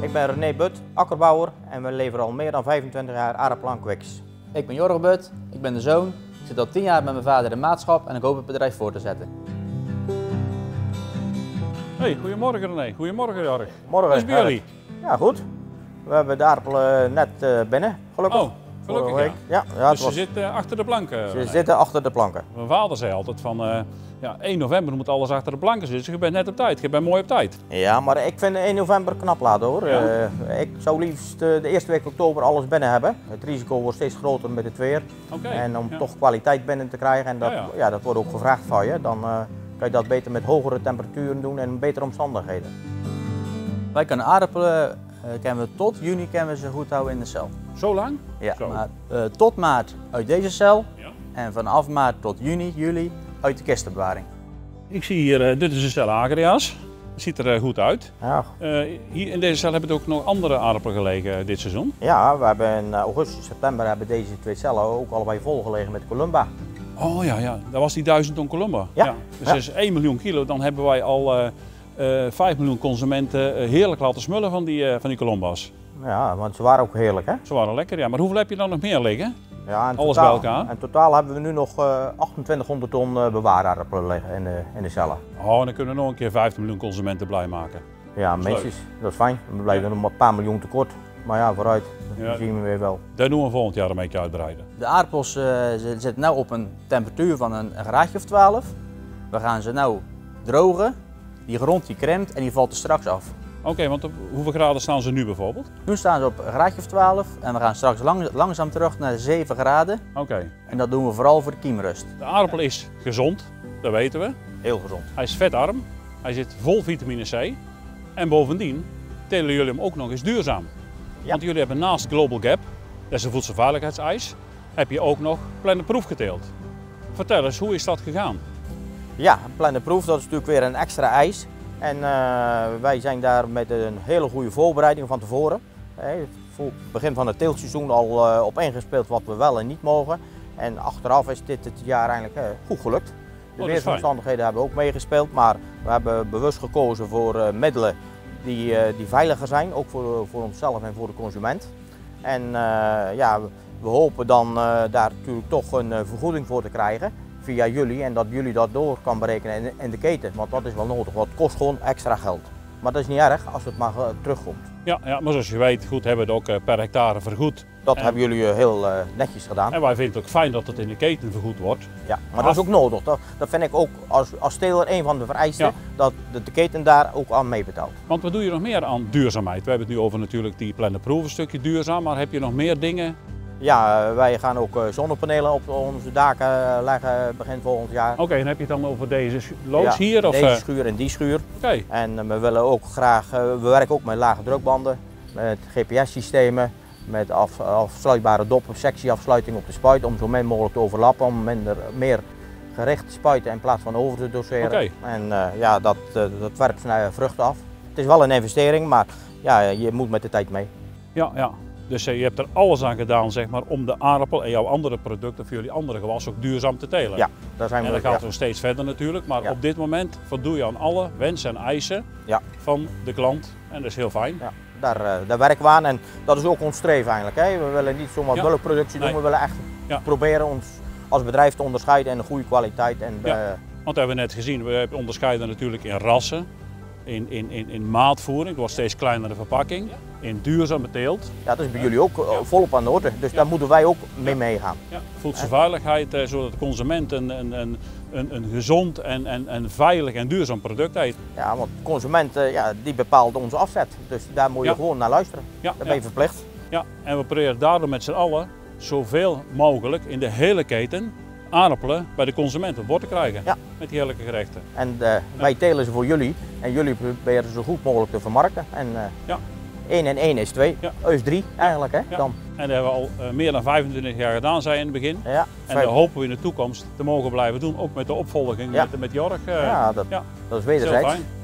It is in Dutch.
Ik ben René But, akkerbouwer en we leveren al meer dan 25 jaar aardappelen aan Quicks. Ik ben Jorg But, ik ben de zoon. Ik zit al 10 jaar met mijn vader in maatschap en ik hoop het bedrijf voor te zetten. Hey, goedemorgen René. Goedemorgen Jorg. Morgen. Hoe is het bij jullie? Ja, goed. We hebben de aardappelen net binnen, gelukkig. Oh, gelukkig Vorige ja. week. Ja, Dus ze zitten achter de planken. ze zitten achter de planken. Mijn vader zei altijd van 1 november moet alles achter de planken zitten. Dus je bent net op tijd. Je bent mooi op tijd. Ja, maar ik vind 1 november knap laat hoor. Ja? Ik zou liefst de eerste week oktober alles binnen hebben. Het risico wordt steeds groter met het weer. Oké. En om ja. toch kwaliteit binnen te krijgen, en dat, Ja. dat wordt ook gevraagd van je, dan kan je dat beter met hogere temperaturen doen en betere omstandigheden. Wij kunnen aardappelen tot juni kunnen we ze goed houden in de cel. Zo lang? Ja, Zo. maar tot maart uit deze cel Ja. en vanaf maart tot juni, juli uit de kistenbewaring. Ik zie hier, dit is een cel Agria's. Ziet er goed uit. Ja. Hier in deze cel hebben er ook nog andere aardappelen gelegen dit seizoen. Ja, we hebben in augustus, september hebben deze twee cellen ook allebei volgelegen met Columba. Oh ja, dat was die 1000 ton Columba. Ja. Dus Ja. dat is 1 miljoen kilo. Dan hebben wij al 5 miljoen consumenten heerlijk laten smullen van die Columba's. Ja, want ze waren ook heerlijk hè. Ze waren lekker, ja. Maar hoeveel heb je dan nog meer liggen? Ja, in Alles totaal, bij elkaar? in totaal hebben we nu nog 2800 ton bewaaraardappelen liggen in de cellen. Oh, dan kunnen we nog een keer 15 miljoen consumenten blij maken. Ja, Dat is minstens. Dat is fijn. We blijven nog maar een paar miljoen tekort. Maar ja, vooruit. Ja. Dat zien we weer wel. Dat doen we volgend jaar een beetje uitbreiden. De aardappels ze zitten nu op een temperatuur van een graadje of 12. We gaan ze nu drogen. Die grond die krimpt en die valt er straks af. Oké, want op hoeveel graden staan ze nu bijvoorbeeld? Nu staan ze op een graadje of 12 en we gaan straks langzaam terug naar 7 graden. Oké. En dat doen we vooral voor de kiemrust. De aardappel is gezond, dat weten we. Heel gezond. Hij is vetarm, hij zit vol vitamine C. En bovendien telen jullie hem ook nog eens duurzaam. Ja. Want jullie hebben naast Global Gap, dat is een voedselveiligheidseis, heb je ook nog Planet Proof geteeld. Vertel eens, hoe is dat gegaan? Ja, Planet Proof, dat is natuurlijk weer een extra eis. En wij zijn daar met een hele goede voorbereiding van tevoren. Voor het begin van het teeltseizoen al op ingespeeld wat we wel en niet mogen. En achteraf is dit het jaar eigenlijk goed gelukt. De dat is weersomstandigheden hebben ook meegespeeld, maar we hebben bewust gekozen voor middelen die veiliger zijn, ook voor onszelf en voor de consument. En ja, we hopen dan daar natuurlijk toch een vergoeding voor te krijgen via jullie en dat jullie dat door kan berekenen in de keten, want dat is wel nodig, want het kost gewoon extra geld. Maar dat is niet erg als het maar terugkomt. Ja, maar zoals je weet, goed, hebben we het ook per hectare vergoed. Dat En- hebben jullie heel netjes gedaan. En wij vinden het ook fijn dat het in de keten vergoed wordt. Ja, maar dat is ook nodig. Dat vind ik ook als teler een van de vereisten, Ja. dat de keten daar ook aan meebetaalt. Want wat doe je nog meer aan duurzaamheid? We hebben het nu over natuurlijk die Planet Proof, een stukje duurzaam, maar heb je nog meer dingen? Ja, wij gaan ook zonnepanelen op onze daken leggen begin volgend jaar. Oké, dan heb je het dan over deze loods Ja, hier? Of, deze schuur en die schuur. Oké. En we willen ook graag, we werken ook met lage drukbanden, met GPS-systemen, met afsluitbare doppen, sectieafsluiting op de spuit om zo min mogelijk te overlappen, om meer gericht te spuiten in plaats van over te doseren. Oké. En ja, dat werpt zijn vruchten af. Het is wel een investering, maar ja, je moet met de tijd mee. Ja. Dus je hebt er alles aan gedaan zeg maar, om de aardappel en jouw andere producten voor jullie andere gewassen ook duurzaam te telen. Ja, daar zijn En we. dat gaat nog steeds verder natuurlijk, maar Ja. op dit moment voldoe je aan alle wensen en eisen Ja. van de klant en dat is heel fijn. Ja, daar werken we aan en dat is ook ons streven eigenlijk. Hè. We willen niet zomaar Ja. bulkproductie doen, Nee. we willen echt Ja. proberen ons als bedrijf te onderscheiden in een goede kwaliteit. En, Ja. Want dat hebben we net gezien, we onderscheiden natuurlijk in rassen, in maatvoering, het wordt steeds kleinere verpakking, in duurzame teelt. ja, dat is bij jullie ook volop aan de orde, dus daar moeten wij ook mee meegaan. Ja, voedselveiligheid, zodat de consument een gezond en veilig en duurzaam product eet. Ja, want de consument die bepaalt onze afzet, dus daar moet je Ja. gewoon naar luisteren. Ja, Daar ben je verplicht. ja, en we proberen daardoor met z'n allen zoveel mogelijk in de hele keten aardappelen bij de consument op bord te krijgen. Ja. Met die heerlijke gerechten. En wij telen ze voor jullie en jullie proberen ze zo goed mogelijk te vermarkten. En Ja. 1 en 1 is 2, Ja. is 3 eigenlijk. Hè? Ja. Dan. En dat hebben we al meer dan 25 jaar gedaan, zei je in het begin. Ja, En dat hopen we in de toekomst te mogen blijven doen, ook met de opvolging Ja. met Jorg. ja, dat ja. is Dat is heel wederzijds. fijn.